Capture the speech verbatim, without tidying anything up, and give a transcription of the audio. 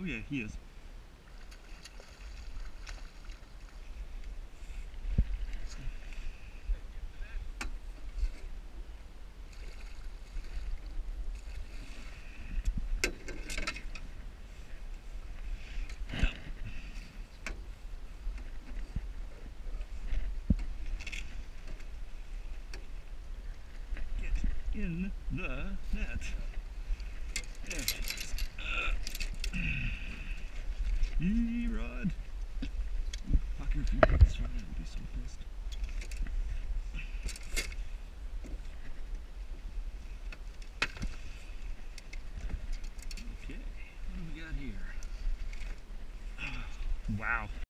Oh yeah, he is. Get in the net. There she is. Uh, Yee, Rod. Fucker, if you break this rod, I'd be so pissed. Okay, what do we got here? Wow,